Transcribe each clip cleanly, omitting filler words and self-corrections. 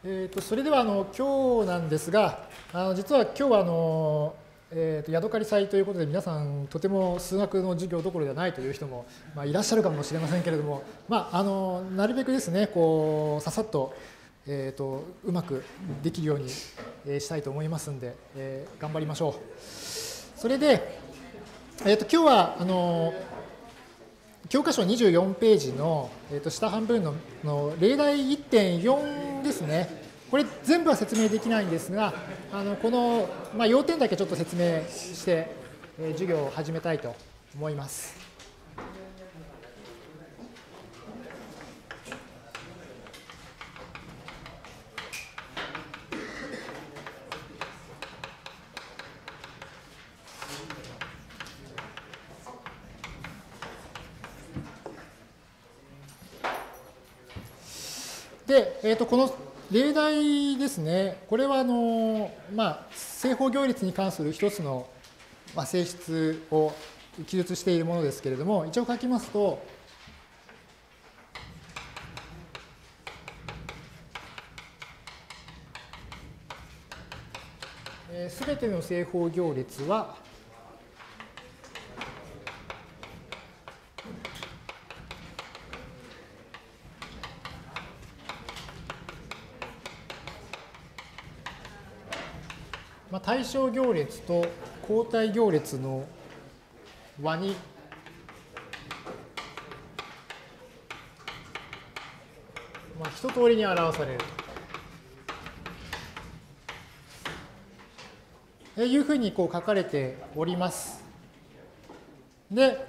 それでは今日なんですが、実は今日はヤドカリ祭ということで、皆さんとても数学の授業どころではないという人も、いらっしゃるかもしれませんけれども、なるべくですね、ささっと、うまくできるようにしたいと思いますんで、頑張りましょう。それで、今日は教科書24ページの、下半分の例題 1.4 ですね。これ全部は説明できないんですが、この、要点だけちょっと説明して、授業を始めたいと思います。で、この例題ですね、これは正方行列に関する一つの、性質を記述しているものですけれども、一応書きますと、すべての正方行列は、対象行列と交代行列の和に一通りに表されるというふうに書かれております。で、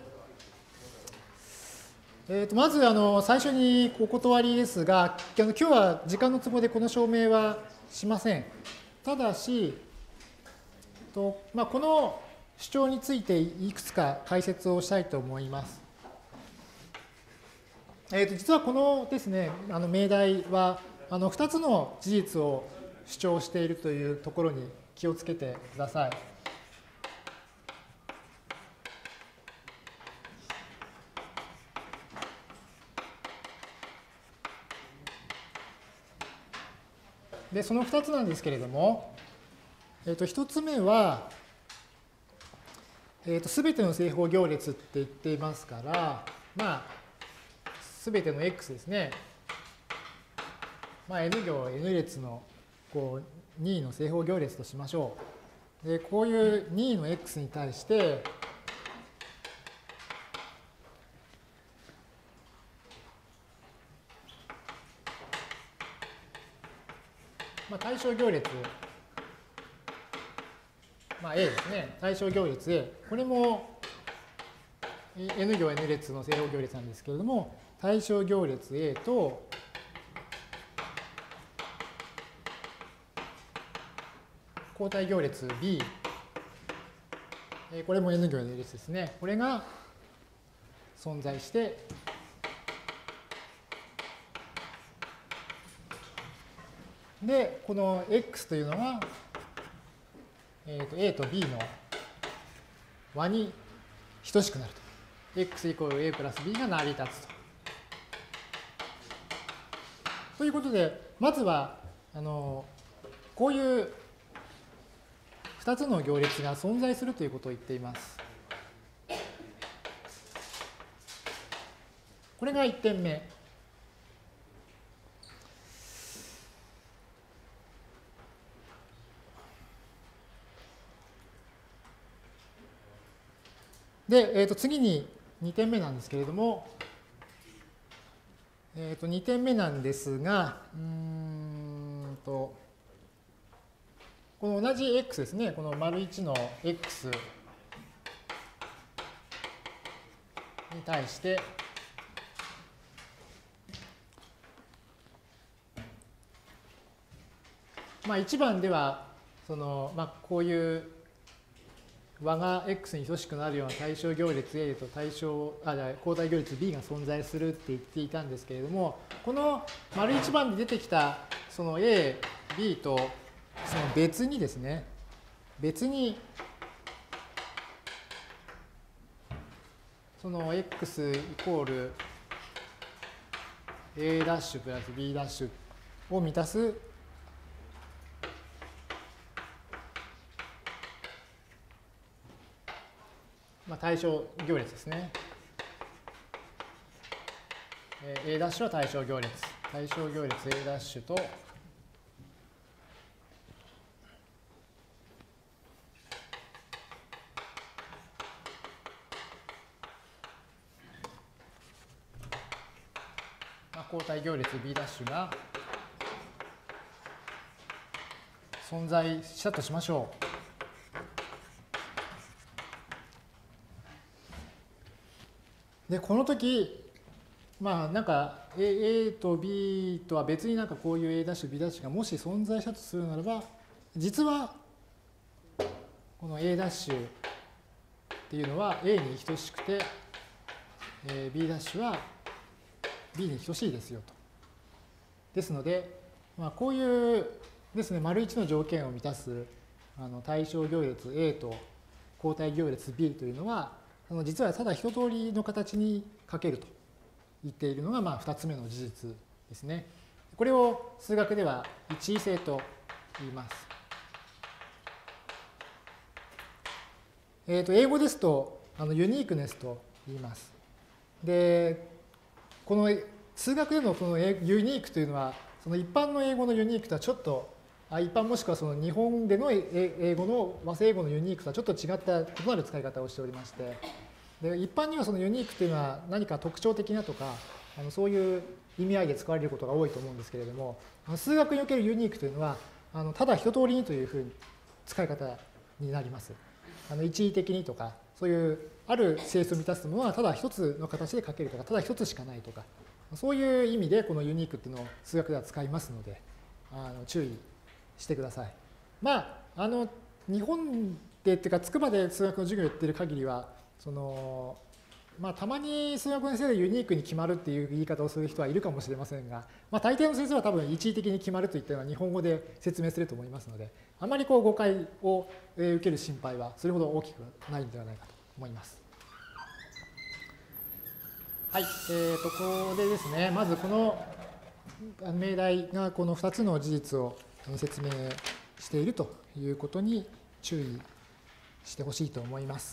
まず最初にお断りですが、今日は時間の都合でこの証明はしません。ただし、この主張についていくつか解説をしたいと思います。実はこのですね、命題は2つの事実を主張しているというところに気をつけてください。で、その2つなんですけれども、1つ目は、すべての正方行列って言っていますから、すべての x ですね。n 行 n 列の任意の正方行列としましょう。で、こういう任意の x に対して、対象行列、A ですね。対象行列 A。これも n 行 n 列の正方行列なんですけれども、対象行列 A と交代行列 B。これも n 行 n 列ですね。これが存在して、で、この x というのは、A と B の和に等しくなると。x イコール A プラス B が成り立つと。ということで、まずは、こういう2つの行列が存在するということを言っています。これが1点目。で、次に2点目なんですけれども、2点目なんですが、この同じ x ですね、この丸1の x に対して、1番では、こういう和が x に等しくなるような対象行列 A と交代行列 B が存在するって言っていたんですけれども、この丸1番で出てきたその A、B とその別にですね、別にその x イコール A' プラス B' を満たす対象行列ですね。A' は対象行列。対象行列 A' と、交代行列 B' が存在したとしましょう。で、この時、なんか A と B とは別になんかこういう A'、B' がもし存在したとするならば、実はこの A' っていうのは A に等しくて、B' は B に等しいですよと。ですので、こういうですね、丸1の条件を満たす対象行列 A と交代行列 B というのは、実はただ一通りの形に書けると言っているのが2つ目の事実ですね。これを数学では一位性と言います。英語ですとユニークネスと言います。で、この数学でのこのユニークというのは、その一般の英語のユニークとはちょっと、一般もしくはその日本での英語の和製英語のユニークとはちょっと違った異なる使い方をしておりまして、で一般にはそのユニークというのは何か特徴的なとか、そういう意味合いで使われることが多いと思うんですけれども、数学におけるユニークというのは、ただ一通りにというふうに使い方になります。一義的にとか、そういうある性質を満たすものはただ一つの形で書けるとか、ただ一つしかないとか、そういう意味でこのユニークっていうのを数学では使いますので、注意してください。日本でっていうか、筑波で数学の授業をやっている限りは、たまに数学の先生でユニークに決まるっていう言い方をする人はいるかもしれませんが、大抵の先生は多分一義的に決まるといったような日本語で説明すると思いますので、あまり誤解を受ける心配はそれほど大きくないのではないかと思います。はい、ここでですね、まずこの命題がこの2つの事実を説明しているということに注意してほしいと思います。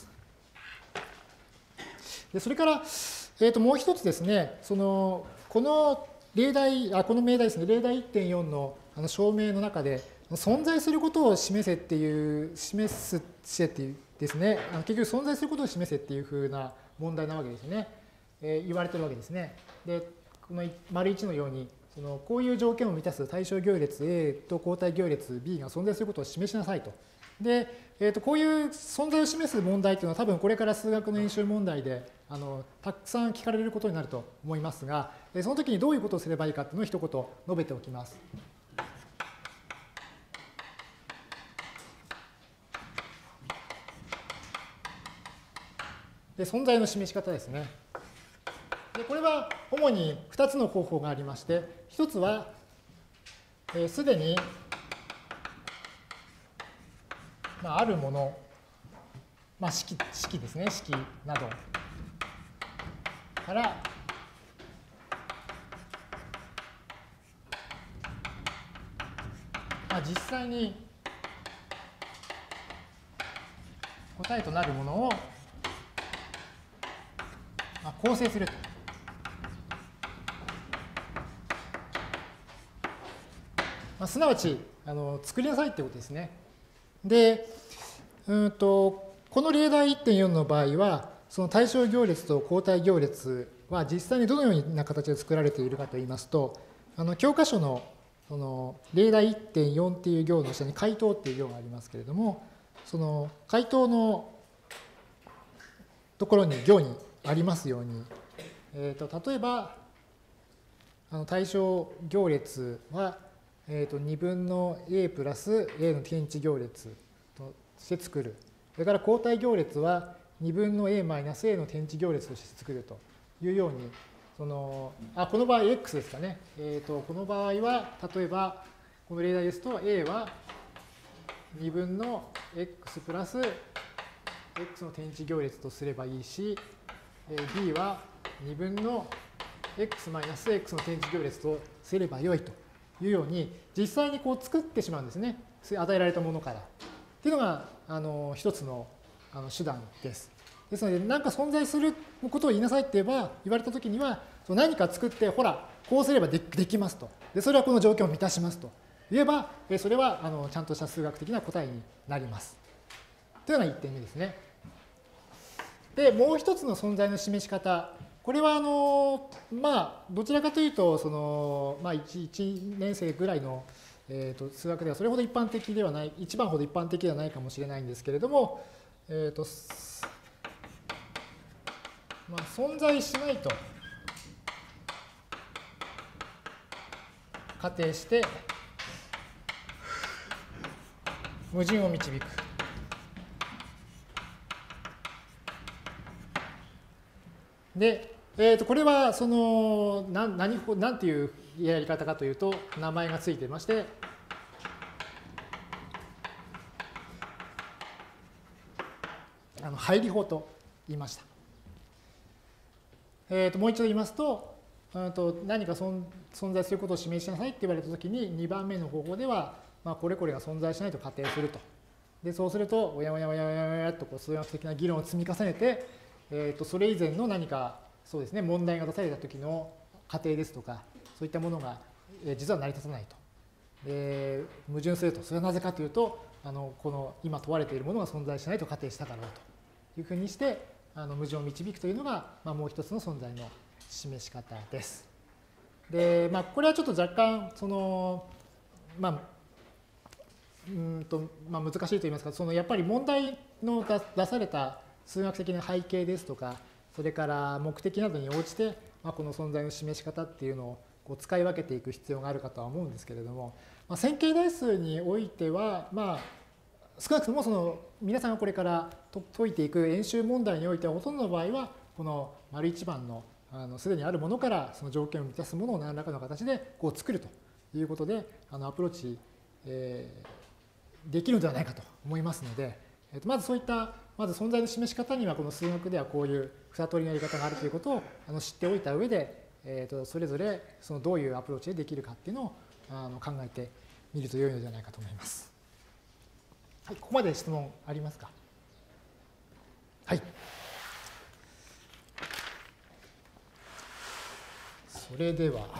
でそれから、もう一つですね、この命題ですね、例題 1.4 の証明の中で、存在することを示せっていう、示せっていうですね、結局存在することを示せっていうふうな問題なわけですね。言われてるわけですね。で、この丸1のように、こういう条件を満たす対象行列 A と交代行列 B が存在することを示しなさいと。で、こういう存在を示す問題というのは多分これから数学の演習問題でたくさん聞かれることになると思いますが、その時にどういうことをすればいいかというのを一言述べておきます。で、存在の示し方ですね。でこれは主に2つの方法がありまして、1つはすでにあるもの、式ですね、式などから、実際に答えとなるものを構成すると。すなわち作りなさいってことですね。で、この例題 1.4 の場合は、その対象行列と交代行列は実際にどのような形で作られているかといいますと、教科書のその例題 1.4 っていう行の下に回答っていう行がありますけれども、その回答のところに行にありますように、例えば対象行列は2分の a プラス a の天地行列として作る。それから交代行列は2分の a マイナス a の天地行列として作るというように、この場合 x ですかね。この場合は、例えばこの例題ですと a は2分の x プラス x の天地行列とすればいいし、b は2分の x マイナス x の天地行列とすればよいというように、実際にこう作ってしまうんですね。与えられたものから。っていうのが一つの手段です。 ですので、何か存在することを言いなさいって言われたときには、何か作って、ほら、こうすればできますと。で、それはこの条件を満たしますと言えば、それはちゃんとした数学的な答えになります。というのが1点目ですね。で、もう一つの存在の示し方。これはどちらかというと、1年生ぐらいの、数学ではそれほど一般的ではない、一番ほど一般的ではないかもしれないんですけれども、存在しないと仮定して矛盾を導く。で、これはなんていうやり方かというと、名前がついていまして、入り法と言いました。もう一度言いますと、何か存在することを示しなさいって言われたときに、2番目の方法では、これこれが存在しないと仮定すると。で、そうすると、おやおやおやおやおやと数学的な議論を積み重ねて、それ以前の何か、そうですね、問題が出されたときの仮定ですとか、そういったものが実は成り立たないと。矛盾すると。それはなぜかというと、この今問われているものが存在しないと仮定したからだというふうにして、矛盾を導くというのが、もう一つの存在の示し方です。で、これはちょっと若干、難しいと言いますか、やっぱり問題の出された数学的な背景ですとか、それから目的などに応じて、この存在の示し方っていうのをこう使い分けていく必要があるかとは思うんですけれども、線形代数においては、少なくとも皆さんがこれから解いていく演習問題においては、ほとんどの場合は、この丸一番のすでにあるものからその条件を満たすものを何らかの形でこう作るということで、アプローチ、できるのではないかと思いますので、まずそういった、まず存在の示し方には、この数学ではこういう二通りのやり方があるということを知っておいた上で、それぞれどういうアプローチでできるかっていうのを考えてみると良いのではないかと思います。はい、ここまで質問ありますか？はい。それでは、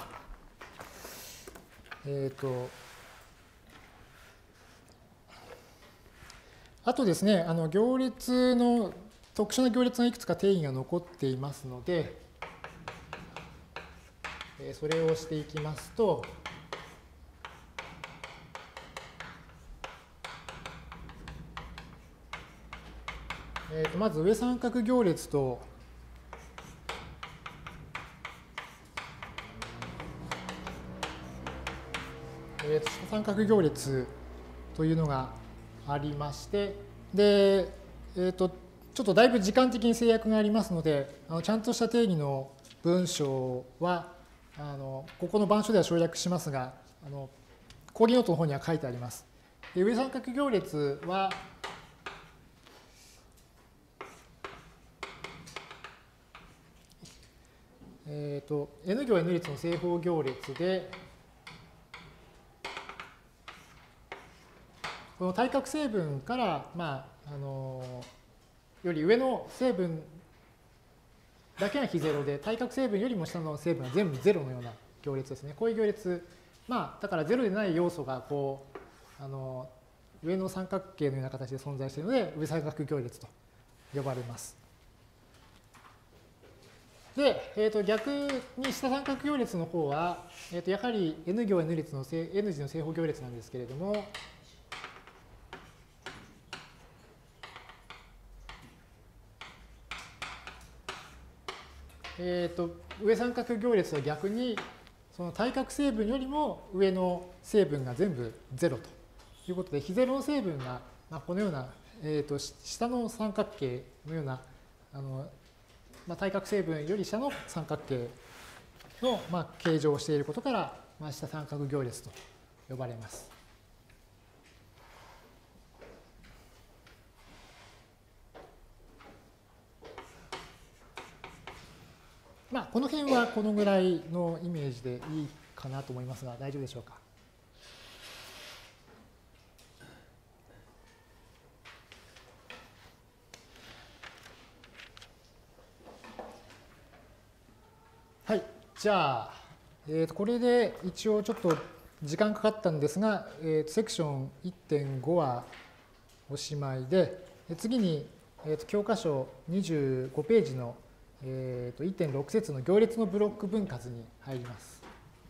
あとですね、行列の、特殊な行列のいくつか定義が残っていますので、それをしていきますと、まず上三角行列と、下三角行列というのがありまして、で、ちょっとだいぶ時間的に制約がありますので、ちゃんとした定義の文章は、ここの板書では省略しますが、講義ノートの方には書いてあります。で、上三角行列は、N 行 N 列の正方行列で、この対角成分から、より上の成分だけが非ゼロで、対角成分よりも下の成分は全部ゼロのような行列ですね。こういう行列、だからゼロでない要素がこう、上の三角形のような形で存在しているので、上三角行列と呼ばれます。で、逆に下三角行列の方は、やはり N 行 N 列の N 次の正方行列なんですけれども、上三角行列は逆にその対角成分よりも上の成分が全部0ということで、非ゼロの成分がこのような、下の三角形のような対角成分より下の三角形の形状をしていることから、下三角行列と呼ばれます。この辺はこのぐらいのイメージでいいかなと思いますが、大丈夫でしょうか。 じゃあ、これで一応ちょっと時間かかったんですが、セクション 1.5 はおしまいで、次に、教科書25ページの、1.6 節の行列のブロック分割に入ります。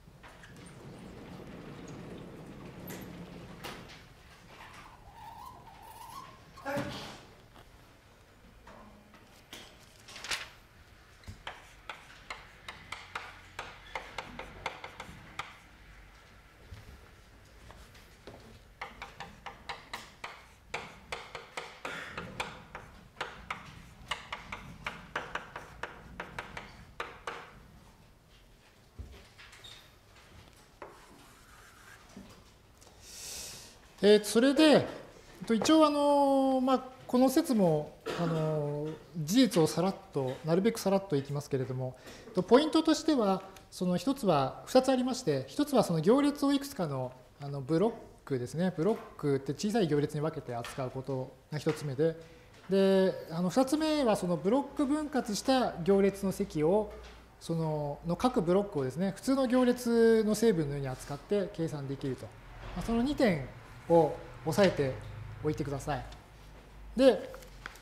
それで、一応この説も事実をさらっと、なるべくさらっといきますけれども、ポイントとしては、一つは2つありまして、一つはその行列をいくつかのブロックですね、ブロックって小さい行列に分けて扱うことが1つ目で、2つ目はそのブロック分割した行列の積を、各ブロックをですね、普通の行列の成分のように扱って計算できると。その2点を押さえておいてください。で、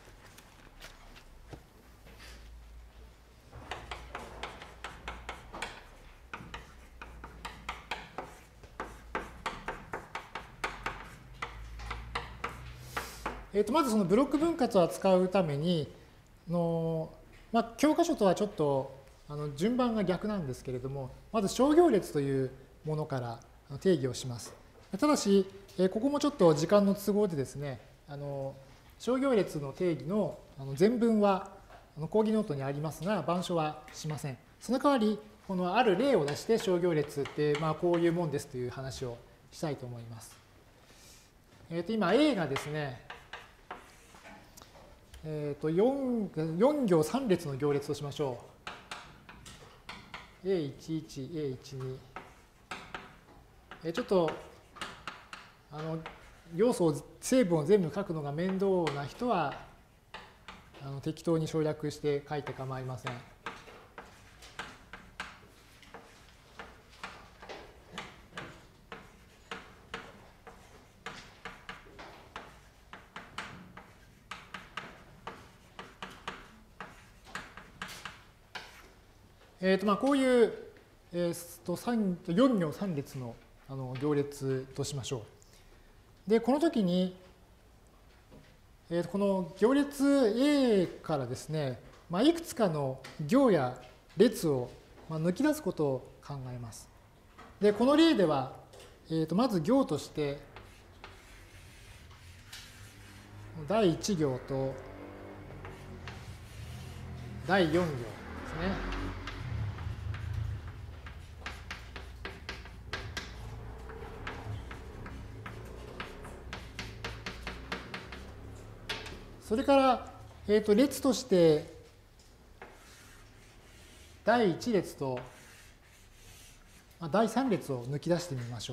まずそのブロック分割を扱うために教科書とはちょっと順番が逆なんですけれども、まず小行列というものから定義をします。ただし、ここもちょっと時間の都合でですね、小行列の定義の全文は講義ノートにありますが、板書はしません。その代わり、このある例を出して小行列ってこういうもんですという話をしたいと思います。今 A がですね、4行3列の行列としましょう。A11、A12。ちょっと要素を、成分を全部書くのが面倒な人は適当に省略して書いて構いません。こういう、4行3列の行列としましょう。で、この時に、この行列 A からですね、いくつかの行や列を抜き出すことを考えます。で、この例では、まず行として、第1行と第4行ですね。それから、列として第1列と第3列を抜き出してみましょ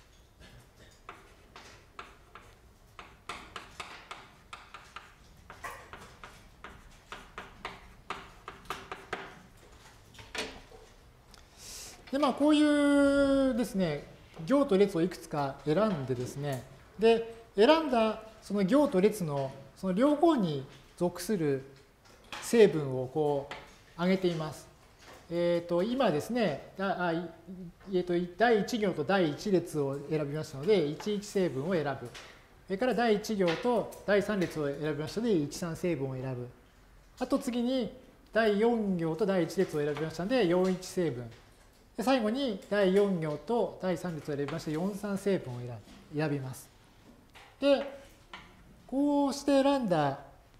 う。で、こういうですね、行と列をいくつか選んでですね、で、選んだその行と列のその両方に属する成分をこう挙げています。今ですね、第1行と第1列を選びましたので、11成分を選ぶ。それから第1行と第3列を選びましたので、13成分を選ぶ。あと次に第4行と第1列を選びましたので、41成分。で最後に第4行と第3列を選びまして、43成分を選びます。で、こうして選んだ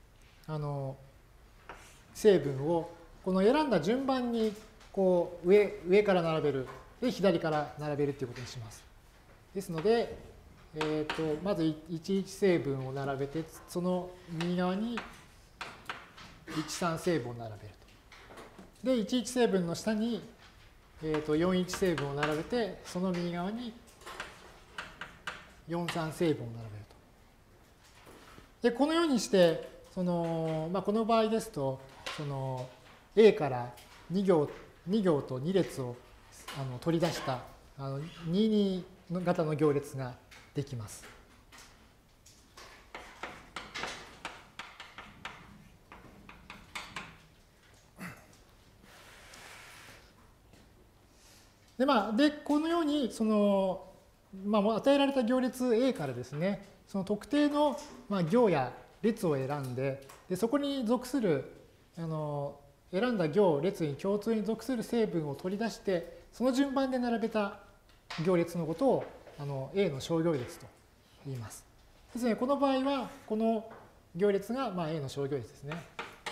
成分をこの選んだ順番にこう上から並べる。で、左から並べるということにします。ですので、まず11成分を並べて、その右側に13成分を並べると。で、11成分の下に41成分を並べて、その右側に43成分を並べると。で、このようにして、この場合ですと、A から2行 2行と2列を取り出した22型の行列ができます。で、このように与えられた行列 A からですね、その特定の行や列を選んで、そこに属する選んだ行列に共通に属する成分を取り出して、その順番で並べた行列のことをA の小行列と言います。ですね、この場合はこの行列がA の小行列ですね。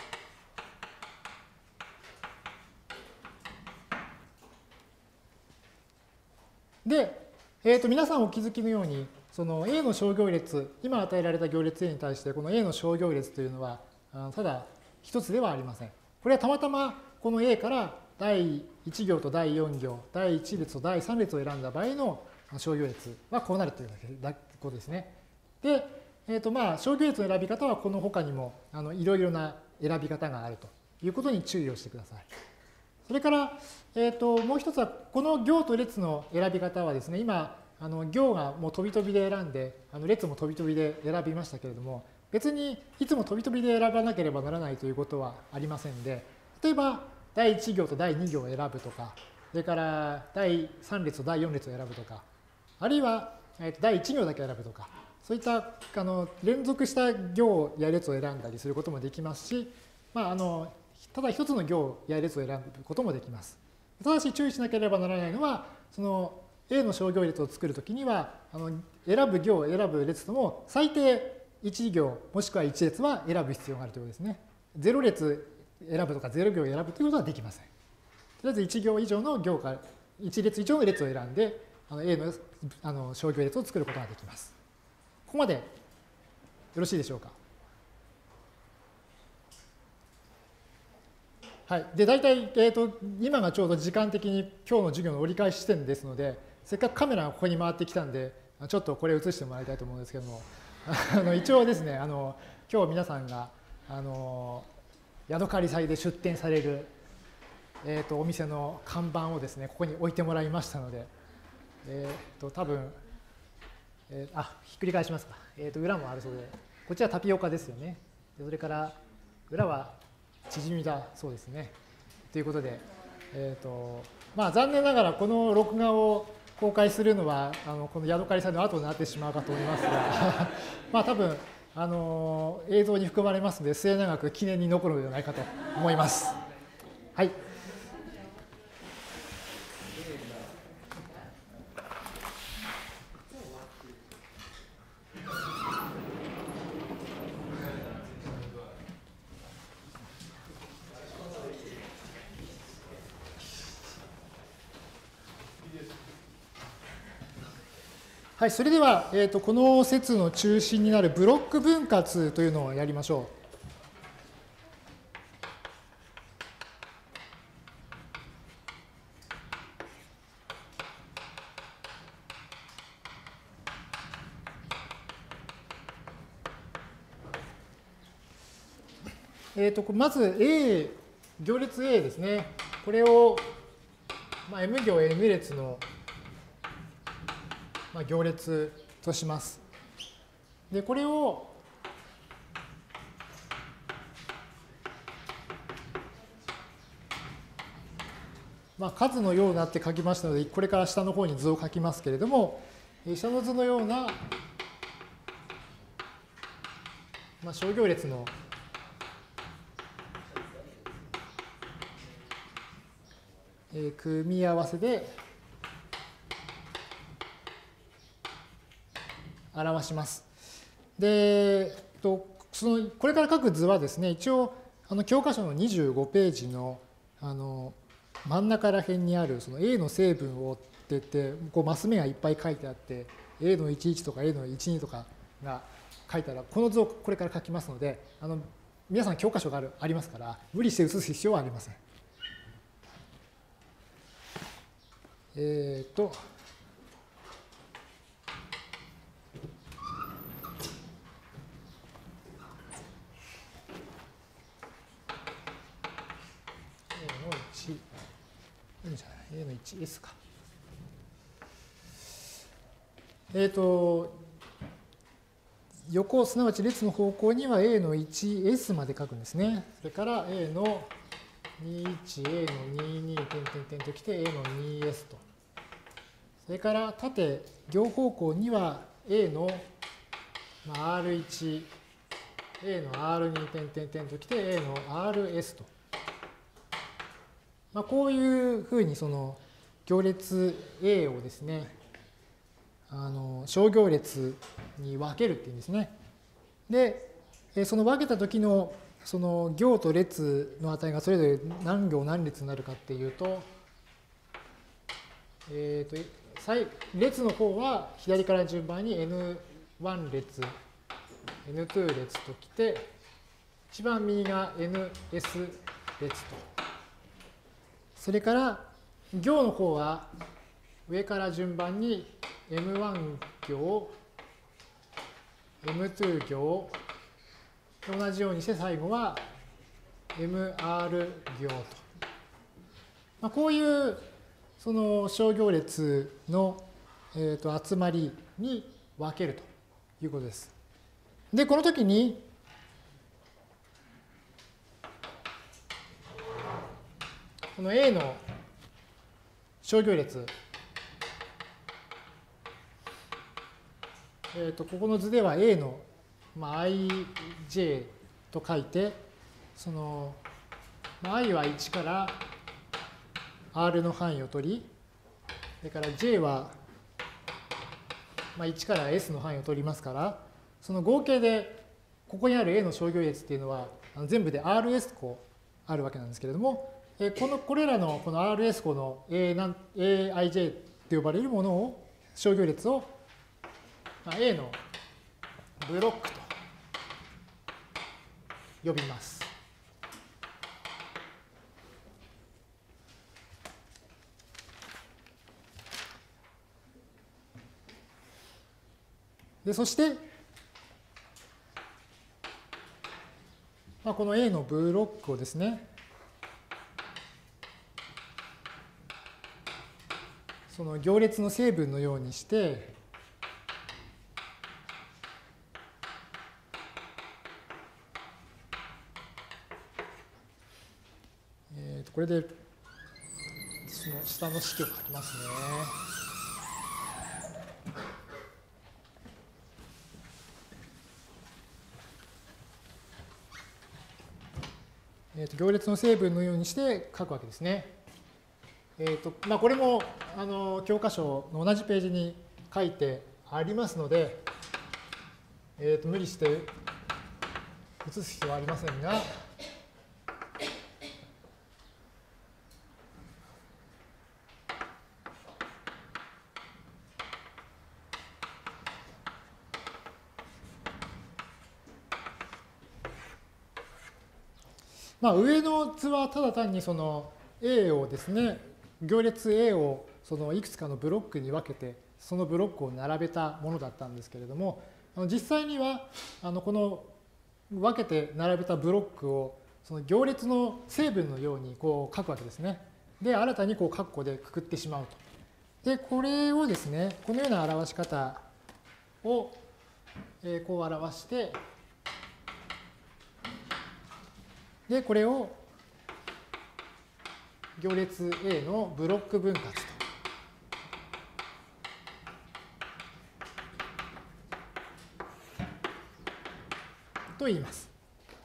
で、皆さんお気づきのように、その A の小行列、今与えられた行列 A に対して、この A の小行列というのは、ただ一つではありません。これはたまたまこの A から第1行と第4行、第1列と第3列を選んだ場合の小行列はこうなるということですね。で、小行列の選び方はこの他にもいろいろな選び方があるということに注意をしてください。それから、もう一つは、この行と列の選び方はですね、今、行がもう飛び飛びで選んで、列も飛び飛びで選びましたけれども、別にいつも飛び飛びで選ばなければならないということはありませんで、例えば、第1行と第2行を選ぶとか、それから第3列と第4列を選ぶとか、あるいは第1行だけ選ぶとか、そういった連続した行や列を選んだりすることもできますし、ただ一つの行や列を選ぶこともできます。ただし注意しなければならないのは、その A の小行列を作るときには、選ぶ行、選ぶ列とも最低1行もしくは1列は選ぶ必要があるということですね。0列選ぶとか0行選ぶということはできません。とりあえず1行以上の行か1列以上の列を選んで、A の小行列を作ることができます。ここまでよろしいでしょうか。はい。で、大体、今がちょうど時間的に今日の授業の折り返し地点ですので、せっかくカメラがここに回ってきたんで、ちょっとこれ映してもらいたいと思うんですけども、一応ですね、今日皆さんが、ヤドカリ祭で出店される、お店の看板をですね、ここに置いてもらいましたので、多分、ひっくり返しますか。裏もあるそうで、こっちはタピオカですよね。それから、裏はチヂミだそうですね。ということで、残念ながらこの録画を公開するのはこのヤドカリさんの後になってしまうかと思いますが多分映像に含まれますので末永く記念に残るのではないかと思います。はい。はい、それでは、この説の中心になるブロック分割というのをやりましょう。まず A、行列 A ですね。これを、M 行 M 列の行列とします。で、これを数のようなって書きましたので、これから下の方に図を書きますけれども、下の図のような、小行列の組み合わせで表します。で、これから書く図はですね、一応教科書の25ページの真ん中ら辺にあるその A の成分をって言ってマス目がいっぱい書いてあって A の11とか A の12とかが書いてあるこの図をこれから書きますので皆さん教科書がありますから無理して写す必要はありません。A の1 N じゃない、A の 1S か。横、すなわち列の方向には A の 1S まで書くんですね。それから A の21、A の22、点ときて A の 2S と。それから縦、行方向には A の R1、A の R2、点ときて A の RS と。こういうふうにその行列 A をですね、小行列に分けるっていうんですね。で、その分けた時のその行と列の値がそれぞれ何行何列になるかっていうと、列の方は左から順番に N1 列、N2 列ときて、一番右が NS 列と。それから行の方は上から順番に M1 行、M2 行、同じようにして最後は MR 行と。こういうその小行列の集まりに分けるということです。で、この時にこの A の小行列、ここの図では A の、ij と書いて、その i は1から r の範囲を取り、それから j は1から s の範囲を取りますから、その合計でここにある A の小行列っていうのは全部で rs 個あるわけなんですけれども、これらのこの rs 個の aij と呼ばれるものを、小行列をA のブロックと呼びます。で、そして、この A のブロックをですね、その行列の成分のようにして、これでその下の式を書きますね。行列の成分のようにして書くわけですね。これも教科書の同じページに書いてありますので、無理して写す必要はありませんが、上の図はただ単にその A をですね、行列 A をそのいくつかのブロックに分けて、そのブロックを並べたものだったんですけれども、実際にはこの分けて並べたブロックをその行列の成分のようにこう書くわけですね。で、新たにこう括弧でくくってしまうと。で、これをですね、このような表し方をこう表して、で、これを行列 A のブロック分割と言います。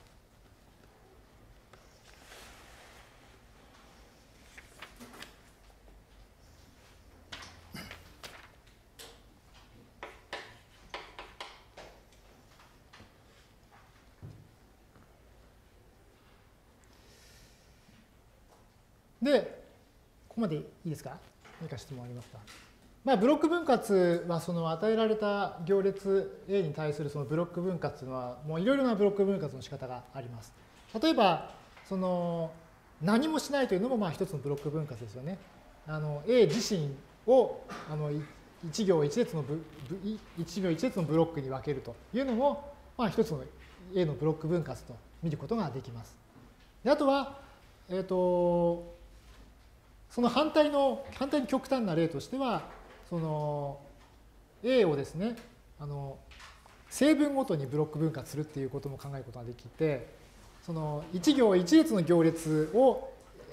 で、ここまでいいですか？何か質問ありますか？ブロック分割はその与えられた行列 A に対するそのブロック分割というのはもういろいろなブロック分割の仕方があります。例えばその何もしないというのも一つのブロック分割ですよね。A 自身を1行1列のブロックに分けるというのも一つの A のブロック分割と見ることができます。で、あとはその反対に極端な例としては、その A をですね、成分ごとにブロック分割するっていうことも考えることができて、その1行1列の行列を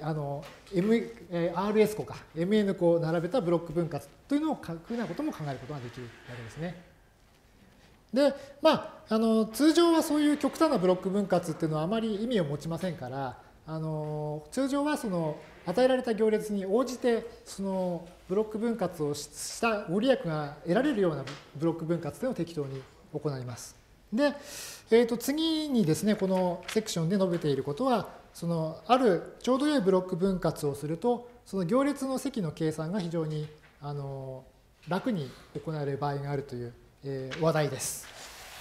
RS 個か MN 個を並べたブロック分割というのをふうなことも考えることができるわけですね。で、通常はそういう極端なブロック分割っていうのはあまり意味を持ちませんから、通常はその与えられた行列に応じてそのブロック分割をしたご利益が得られるようなブロック分割というのを適当に行います。で、次にですね、このセクションで述べていることは、そのあるちょうど良いブロック分割をすると、その行列の積の計算が非常に楽に行える場合があるという話題です。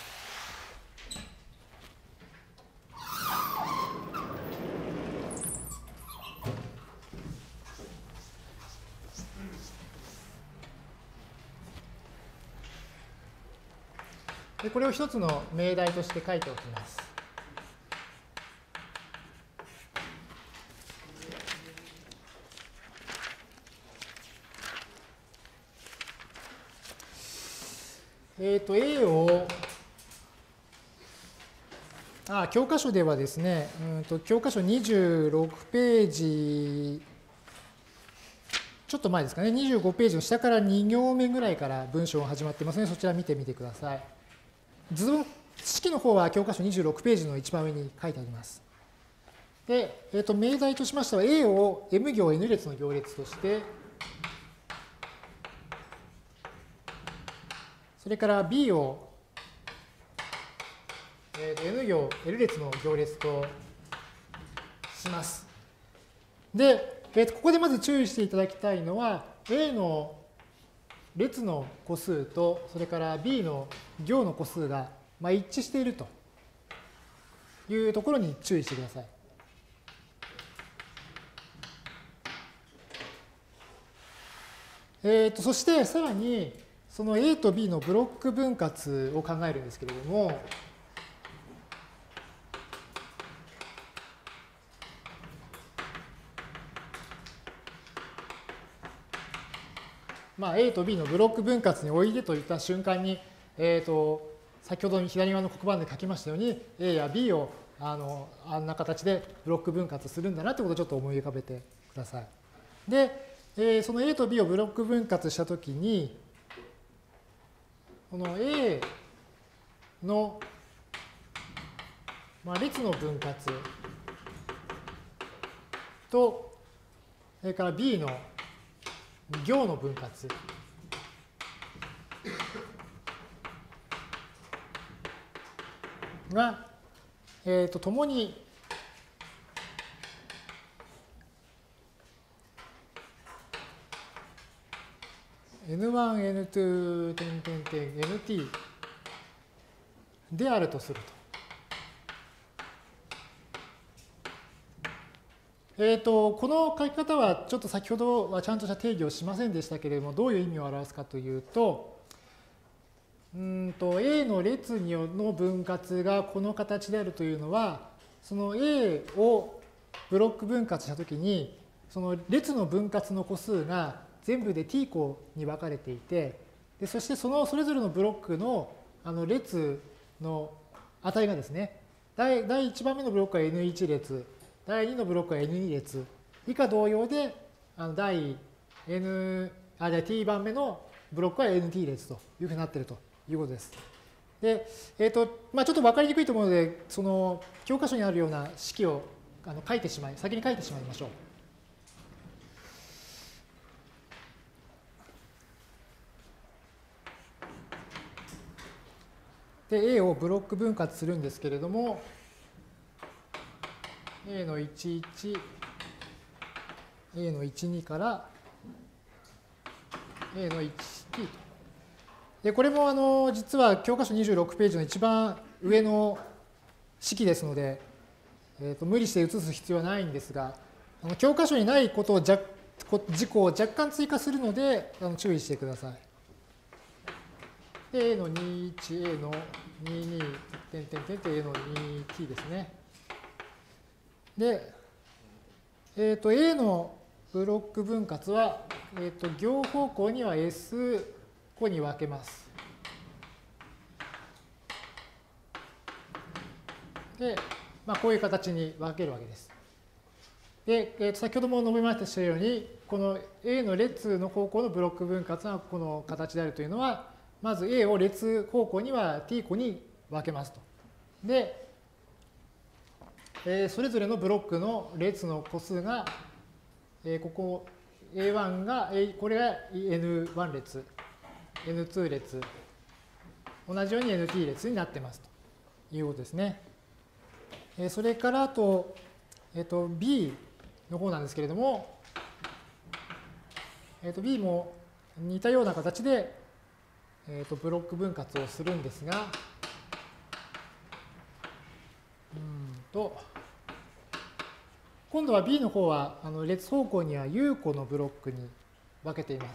でこれを一つの命題として書いておきます。A を教科書ではですね、教科書26ページ、ちょっと前ですかね、25ページの下から2行目ぐらいから文章が始まってますので、そちら見てみてください。式の方は教科書26ページの一番上に書いてあります。で、命題としましては A を M 行 N 列の行列として、それから B をN 行 L 列の行列とします。で、ここでまず注意していただきたいのは、A の列の個数と、それから B の行の個数が一致しているというところに注意してください。そしてさらに、その A と B のブロック分割を考えるんですけれども、A と B のブロック分割においでといった瞬間に、先ほど左側の黒板で書きましたように、A や B をあんな形でブロック分割するんだなということをちょっと思い浮かべてください。で、その A と B をブロック分割したときに、この A の、列の分割と、それから B の行の分割が、ともにN1、N2、NT であるとすると。この書き方はちょっと先ほどはちゃんとした定義をしませんでしたけれども、どういう意味を表すかというと、A の列の分割がこの形であるというのは、その A をブロック分割したときに、その列の分割の個数が全部で t 個に分かれていて、でそしてそれぞれのブロックの列の値がですね、第1番目のブロックは N1 列、第2のブロックは N2 列、以下同様で、t 番目のブロックは NT 列というふうになっているということです。で、ちょっと分かりにくいと思うので、その教科書にあるような式を先に書いてしまいましょう。で、A をブロック分割するんですけれども、A の11、A の12から A の 1t と。で、これも実は教科書26ページの一番上の式ですので、無理して写す必要はないんですが、教科書にない事項を若干追加するので注意してください。で、A の21、A の22、A の 2t ですね。で、A のブロック分割は、行方向には S 個に分けます。で、こういう形に分けるわけです。で、先ほども述べましたように、この A の列の方向のブロック分割がこの形であるというのは、まず A を列方向には T 個に分けますと。で、それぞれのブロックの列の個数が、ここ A1 が、これが N1 列、N2 列、同じように NT 列になってますということですね。それからあと、B の方なんですけれども、B も似たような形で、ブロック分割をするんですが、今度は B の方は列方向には U 個のブロックに分けています。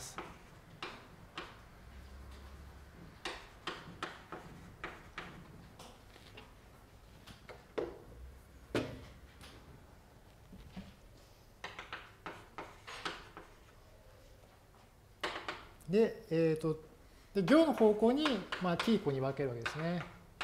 で、行の方向に、T 個に分けるわけですね。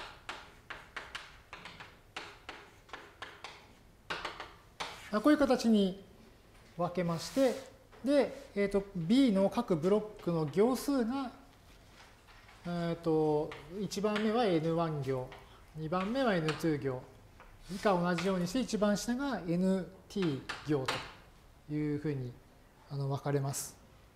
こういう形に分けまして、で、B の各ブロックの行数が、1番目は N1 行、2番目は N2 行、以下同じようにして一番下が NT 行というふうに分かれます。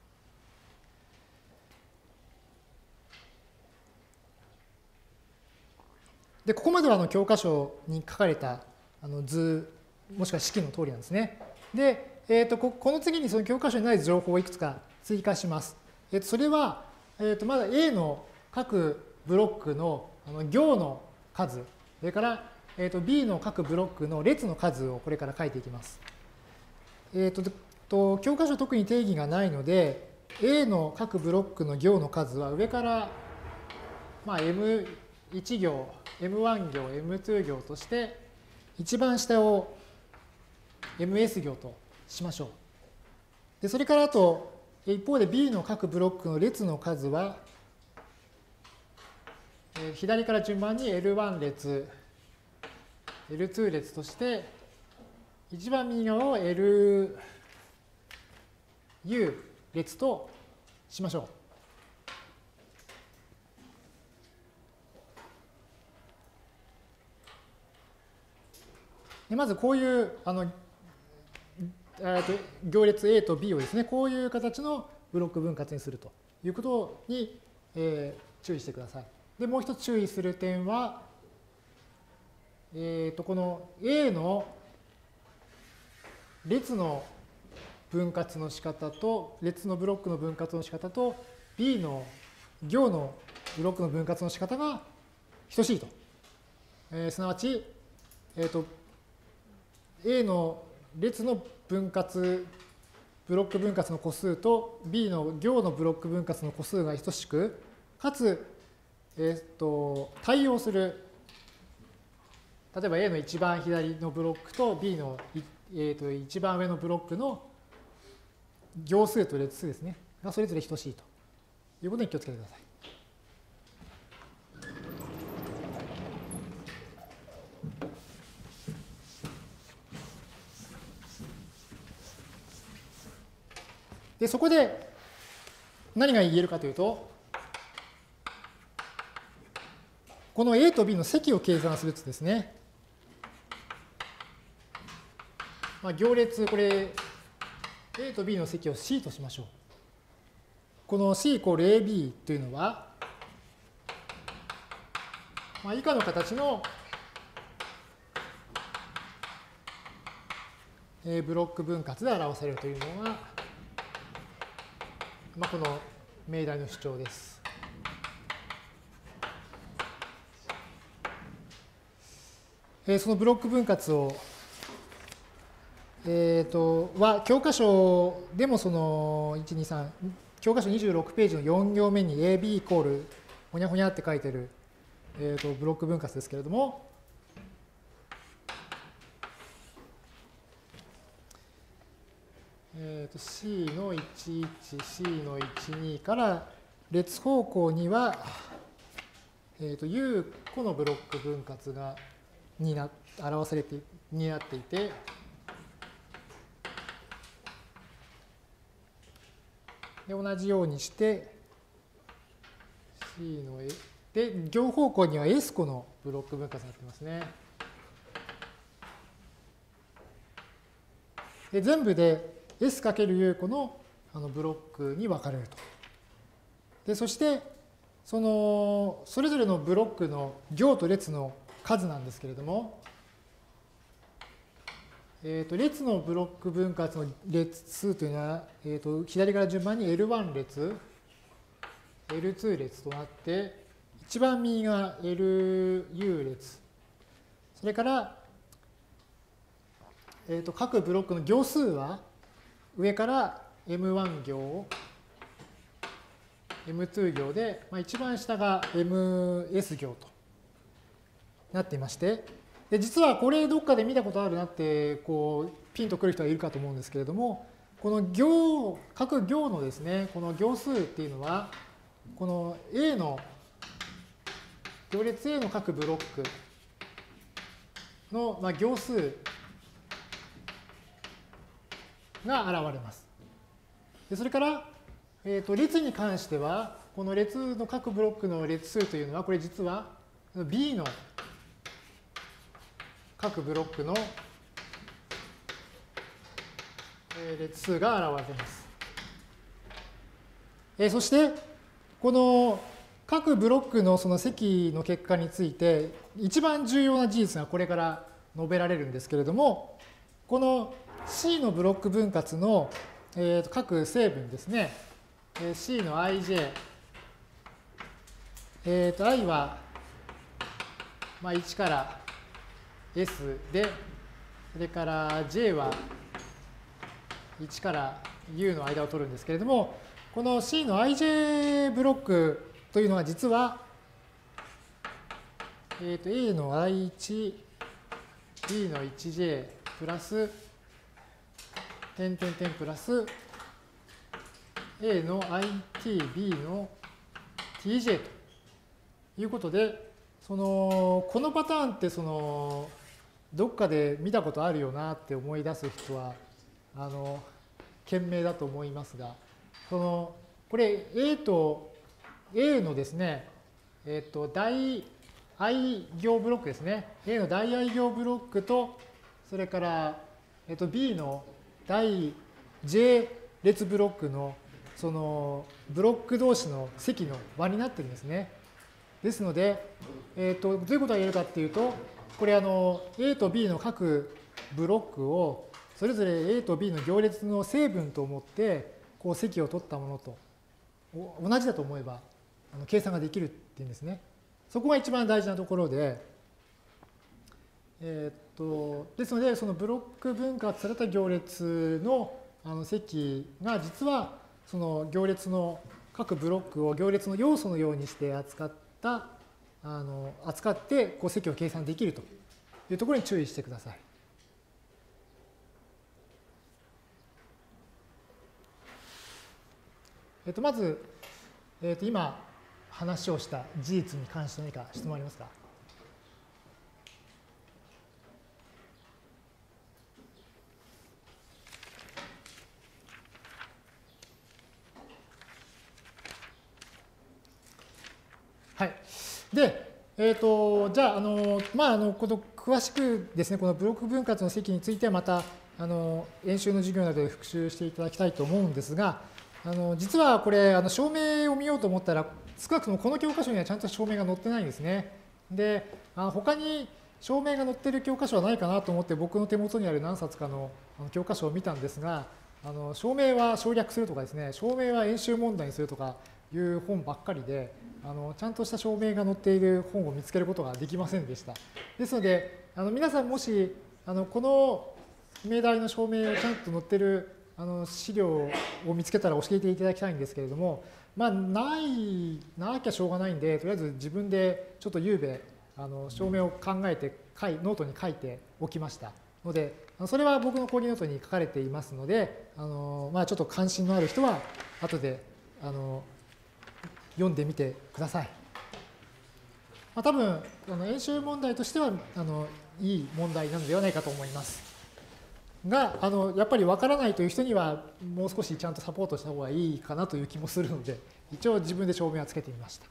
で、ここまでは教科書に書かれた図、もしくは式の通りなんですね。で、この次にその教科書にない情報をいくつか追加します。それは、まだ A の各ブロックの行の数、それから、B の各ブロックの列の数をこれから書いていきます。教科書特に定義がないので、A の各ブロックの行の数は上から、M1 行、M1 行、M2 行として、一番下をMS 行としましょう。で、それからあと、一方で B の各ブロックの列の数は、左から順番に L1 列、L2 列として、一番右側を LU 列としましょう。でまずこういう行列 A と B をですね、こういう形のブロック分割にするということに、注意してください。で、もう一つ注意する点は、この A の列の分割の仕方と、列のブロックの分割の仕方と、B の行のブロックの分割の仕方が等しいと。すなわち、A の列の分割、ブロック分割の個数と B の行のブロック分割の個数が等しく、かつ、対応する、例えば A の一番左のブロックと B の、一番上のブロックの行数と列数ですね、がそれぞれ等しいということに気をつけてください。で、そこで何が言えるかというと、この A と B の積を計算するとですね、行列、これ A と B の積を C としましょう。この C イコール AB というのは、以下の形のブロック分割で表されるというのが、この命題の主張です。そのブロック分割を、教科書でもその1、2、3、教科書26ページの4行目に AB イコールほにゃほにゃって書いてる、ブロック分割ですけれども、 C の11、C の12から列方向には、U 個のブロック分割が表されてになっていて、で同じようにして C ので行方向には S 個のブロック分割になってますね。で全部で S×U 個のブロックに分かれると。でそしてそれぞれのブロックの行と列の数なんですけれども、列のブロック分割の列数というのは、左から順番に L1 列、L2 列となって、一番右が LU 列、それから、各ブロックの行数は上から M1 行、M2 行で、一番下が MS 行となっていまして、で実はこれどっかで見たことあるなってこうピンとくる人はいるかと思うんですけれども、この各行のですね、この行数っていうのは、この A の行列 A の各ブロックの行数が現れます。でそれから、列に関しては、この列の各ブロックの列数というのは、これ実は B の各ブロックの列数が現れます。そして、この各ブロックのその積の結果について、一番重要な事実がこれから述べられるんですけれども、この C のブロック分割の各成分ですね、C の ij、i は1からS で、それから J は1から U の間を取るんですけれども、この C の ij ブロックというのは実は、A の i1、B の 1j プラス、点点点プラス、A の it、B の tj ということで、このパターンってどっかで見たことあるよなって思い出す人は賢明だと思いますが、これ A のですね、大 i 行ブロックですね。A の大 i 行ブロックと、それから、B の大 j 列ブロックのブロック同士の積の和になってるんですね。ですので、どういうことが言えるかっていうと、これA と B の各ブロックをそれぞれ A と B の行列の成分と思ってこう積を取ったものと同じだと思えば計算ができるっていうんですね。そこが一番大事なところで、ですのでそのブロック分割された行列の積が実はその行列の各ブロックを行列の要素のようにして扱ってこう積を計算できるというところに注意してください。まず、今話をした事実に関して何か質問ありますか？はい。で、じゃあ、この詳しくですね、このブロック分割の積についてはまた、演習の授業などで復習していただきたいと思うんですが、実はこれ、証明を見ようと思ったら、少なくともこの教科書にはちゃんと証明が載ってないんですね。で、他に証明が載っている教科書はないかなと思って、僕の手元にある何冊かの教科書を見たんですが、証明は省略するとかですね、証明は演習問題にするとかいう本ばっかりで、ちゃんとした証明が載っている本を見つけることができませんでした。ですので、皆さんもし、この命題の証明をちゃんと載っている資料を見つけたら教えていただきたいんですけれども、なきゃしょうがないんで、とりあえず自分でちょっと夕べ、証明を考えてノートに書いておきましたので、 それは僕の講義ノートに書かれていますので、ちょっと関心のある人は後で読んでみてください。多分演習問題としてはいい問題なのではないかと思います。がやっぱり分からないという人にはもう少しちゃんとサポートした方がいいかなという気もするので、一応自分で証明はつけてみました。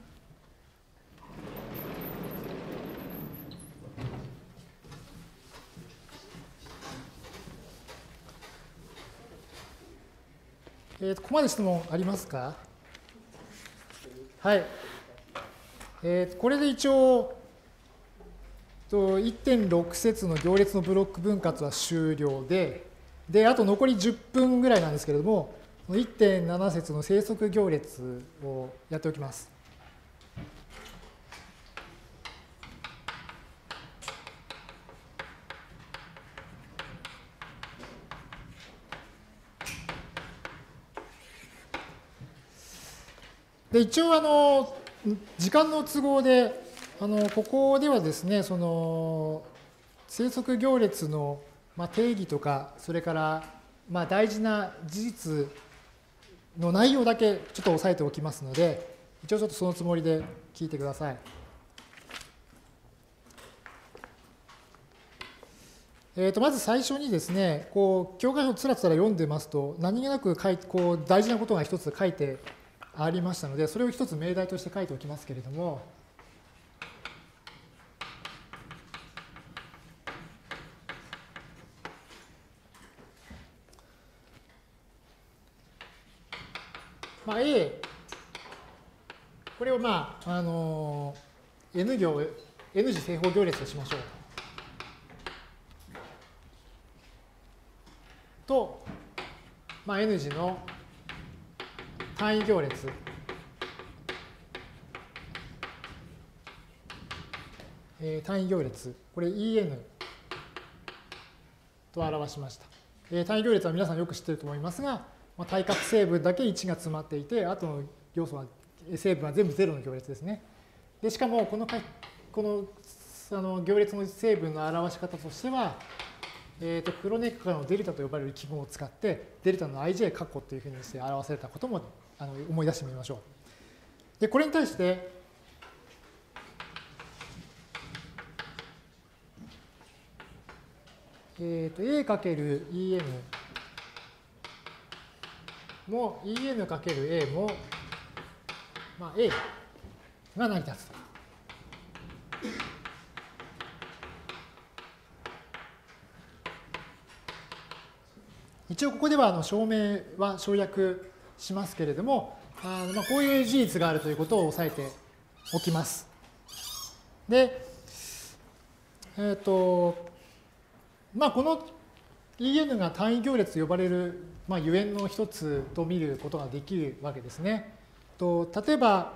ここまで質問ありますか？はい。これで一応1.6 節の行列のブロック分割は終了で、あと残り10分ぐらいなんですけれども、1.7 節の生息行列をやっておきます。で一応時間の都合でここではですね、生息行列の定義とか、それから大事な事実の内容だけちょっと押さえておきますので、一応ちょっとそのつもりで聞いてください。まず最初にですね、教科書をつらつら読んでますと、何気なく大事なことが一つ書いてありましたので、それを一つ命題として書いておきますけれども、A、これをN 次正方行列としましょう。と、N 次の単位行列。単位行列。これ En と表しました。単位行列は皆さんよく知っていると思いますが、対角成分だけ1が詰まっていて、あとの要素は、成分は全部0の行列ですね。でしかもこの行列の成分の表し方としては、クロネッカーのデルタと呼ばれる記号を使って、デルタの ij 括弧というふうにして表されたことも思い出してみましょう。で、これに対して、A×En も En×A も、A が成り立つと。一応ここでは証明は省略しますけれども、こういう事実があるということを押さえておきます。で、この En が単位行列と呼ばれる、ゆえんの一つと見ることができるわけですね。例えば、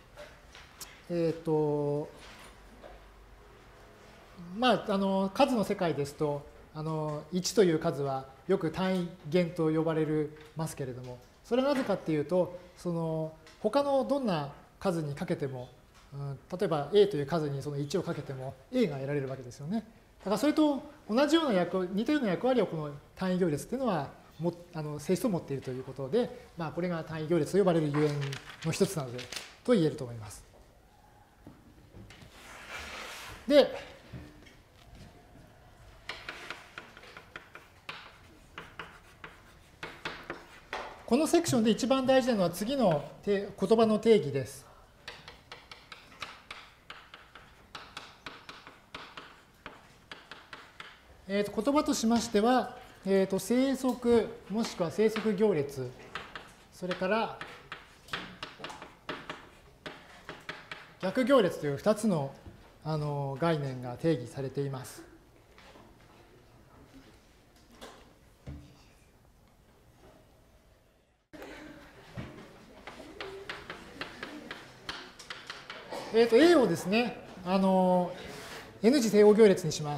数の世界ですと、1という数はよく単位元と呼ばれますけれども、それはなぜかっていうと、他のどんな数にかけても、例えば A という数にその1をかけても A が得られるわけですよね。だからそれと同じような似たような役割をこの単位行列っていうのは性質を持っているということで、これが単位行列と呼ばれるゆえんの一つなのでと言えると思います。で、このセクションで一番大事なのは次の言葉の定義です。言葉としましては、生息もしくは生息行列、それから逆行列という2つの概念が定義されています。A をですね、N 次正方行列にします。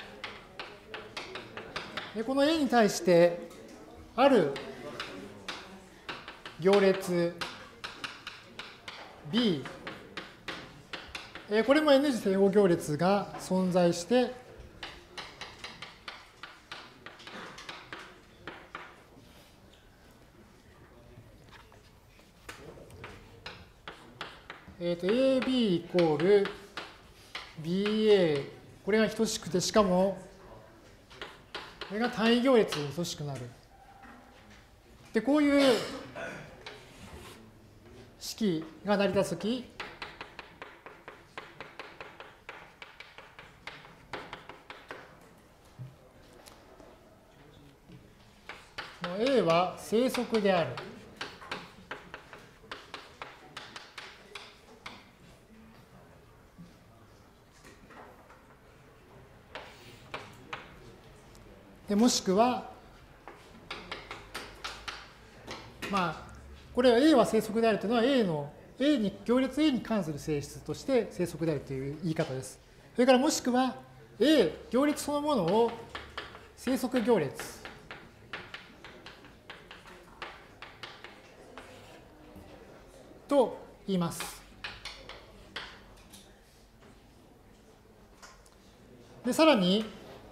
でこの A に対して、ある行列 B、これも N 次正方行列が存在して、 AB イコール BA、これが等しくて、しかも、これが単位行列に等しくなる。で、こういう式が成り立つとき、A は正則である。でもしくは、これは A は正則であるというのは 行列 A に関する性質として正則であるという言い方です。それからもしくは 行列そのものを正則行列と言います。で、さらに、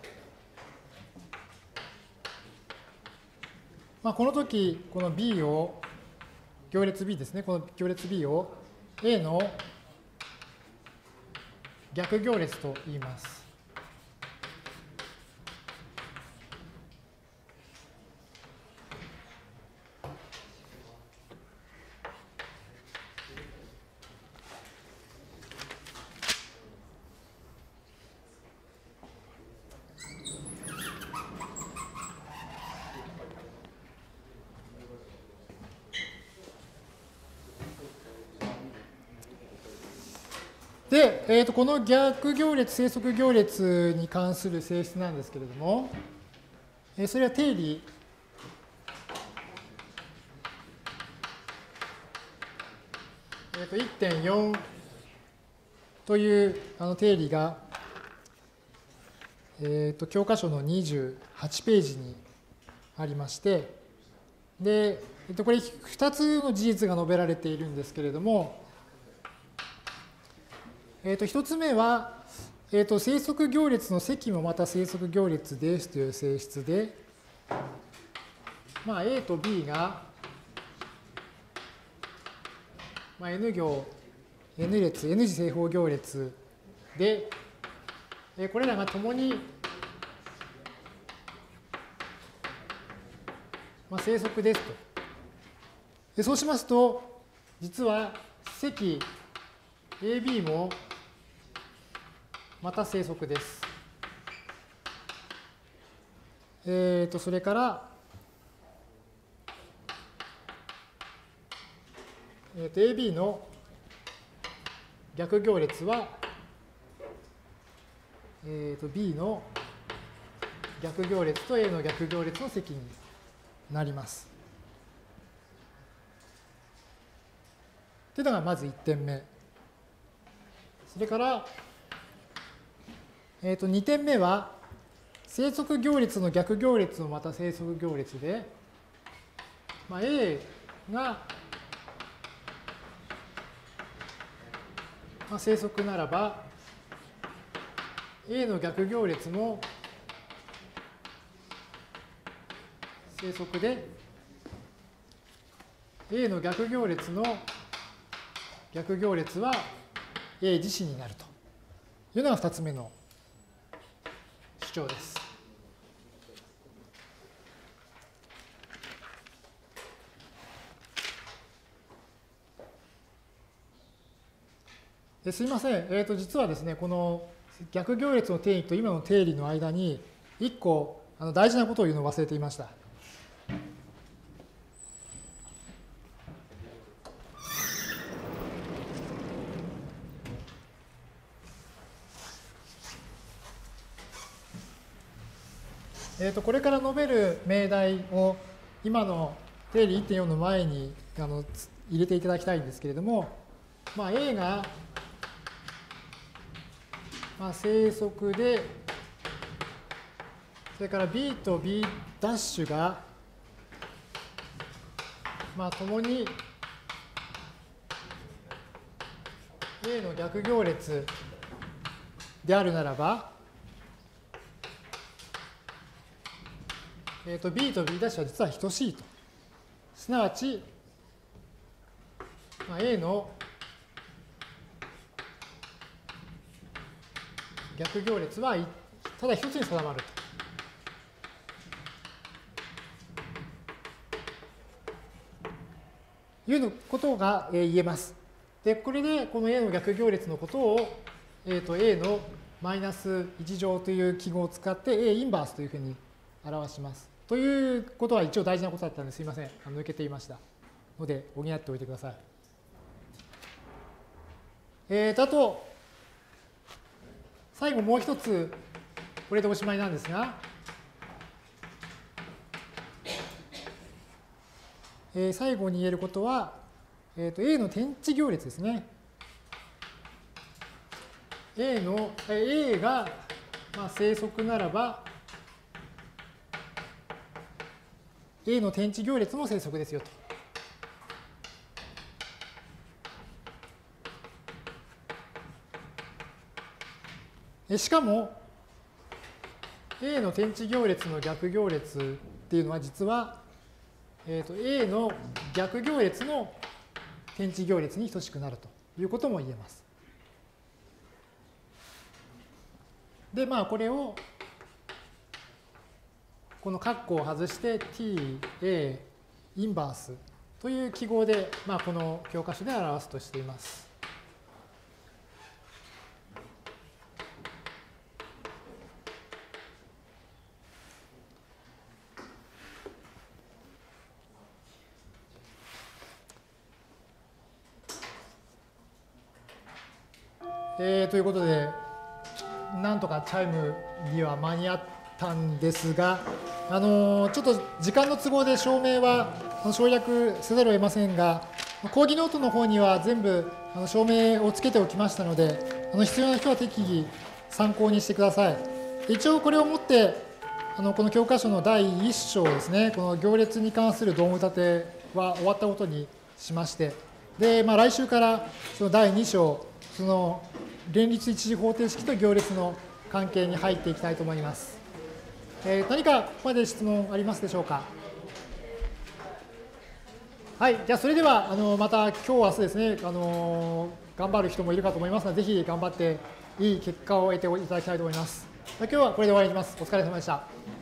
この時、この B を、行列 B ですね、この行列 B を A の逆行列と言います。で、この逆行列、正則行列に関する性質なんですけれども、それは定理1.4 という定理が、教科書の28ページにありまして、で、これ2つの事実が述べられているんですけれども、1つ目は、正則行列の積もまた正則行列ですという性質で、A と B が、N 行、N 列、N 次正方行列で、これらがともに、正則ですと。でそうしますと、実は積 AB もまた正則です。それから、AB の逆行列は、B の逆行列と A の逆行列の積になります。というのがまず1点目。それから、2点目は、正則行列の逆行列もまた正則行列で、A が、正則ならば、A の逆行列も正則で、A の逆行列の逆行列は A 自身になるというのが2つ目の主張です。すいません。実はですね、この逆行列の定義と今の定理の間に、1個大事なことを言うのを忘れていました。これから述べる命題を今の定理 1.4 の前に入れていただきたいんですけれども、A が正則で、それから B と B' がともに A の逆行列であるならば、B と B' は実は等しいと。すなわち、A の逆行列はただ一つに定まるということが言えます。で、これでこの A の逆行列のことを、A のマイナス1乗という記号を使って A インバースというふうに表します。ということは一応大事なことだったのですいません。抜けていましたので補っておいてください。あと、最後もう一つ、これでおしまいなんですが、最後に言えることは、A の点値行列ですね。A が正則ならば、A の点値行列も正則ですよと。しかも、A の点値行列の逆行列っていうのは実は、A の逆行列の点値行列に等しくなるということも言えます。で、これを、この括弧を外して ta インバースという記号で、この教科書で表すとしています。ということで、なんとかチャイムには間に合ったんですが、ちょっと時間の都合で証明は省略せざるを得ませんが、講義ノートの方には全部証明をつけておきましたので、必要な人は適宜参考にしてください。一応これをもって、この教科書の第1章ですね、この行列に関する道具立ては終わったことにしまして、で、来週からその第2章、その連立一次方程式と行列の関係に入っていきたいと思います。何かここまで質問ありますでしょうか。はい、じゃあそれではまた今日明日ですね、頑張る人もいるかと思いますので、ぜひ頑張っていい結果を得ていただきたいと思います。今日はこれで終わりにします。お疲れ様でした。